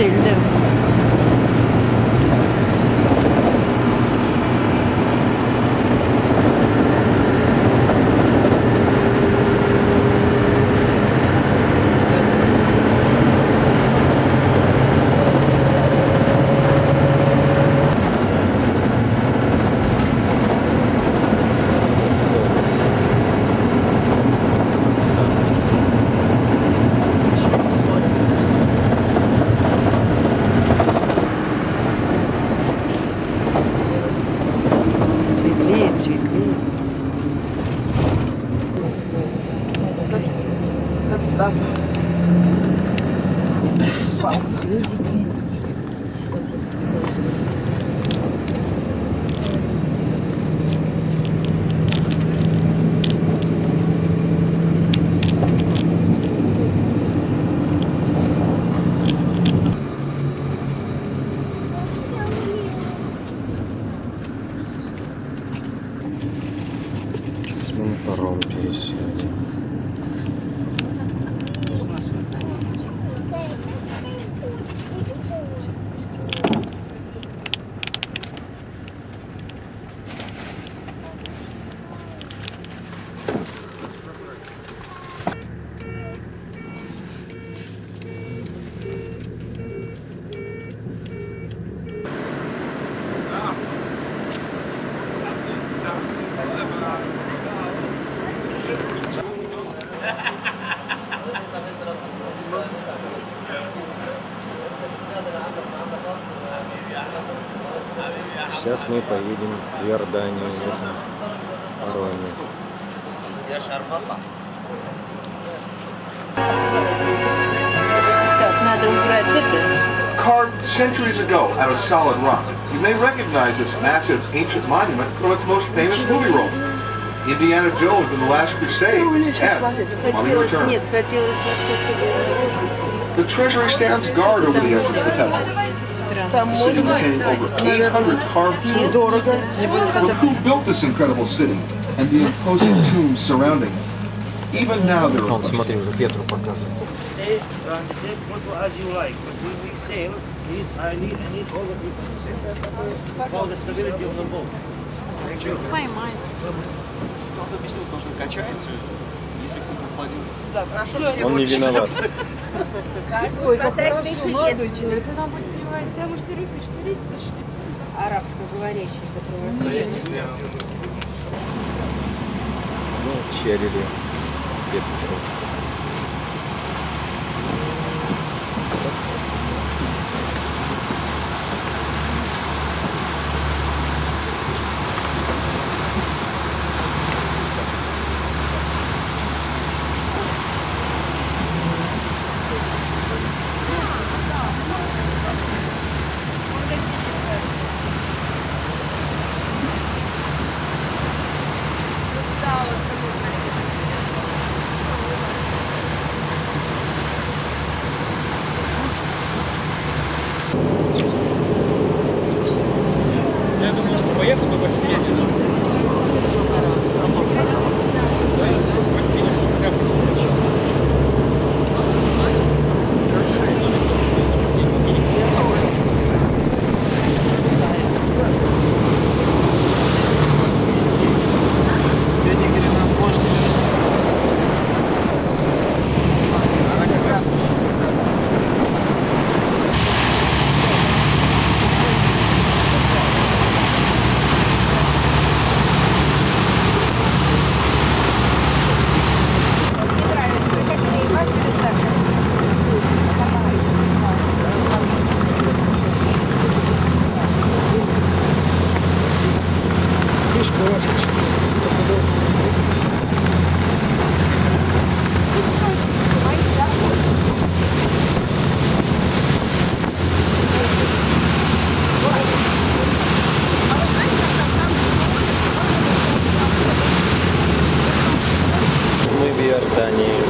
gösterildi. Цветли. Как статуя. Мы паром пересели. Сейчас мы поедем в Иорданию в этом пароме. Так, надо убрать это. Carved centuries ago out of solid rock. You may recognize this massive ancient monument from its most famous movie role, Indiana Jones and the Last Crusade. And Mummy Returns. Нет, хотелось вообще. The treasury stands guard over the entrance to the temple. Там The city можно, contained over 800 наверное, carved tombs. дорого. Не будем But хотя who built this incredible city and the imposing tombs surrounding it? Even now there are Он, questions. смотри, уже Петру показывает. Stay around the dead photo as you like, but when we sail, please, I need all of you to sail for the stability of the boat. Поймать. Он объяснил, что он качается, если кто-то упадет. Он не виноват. Ой, как молодой человек. Ты нам будет переводить, а может, ты рыпишь? арабскоговорящий сопровождающий. Ну, Черри, Петру. Я думал, что поехал бы больше медленно. Мы в Иордании.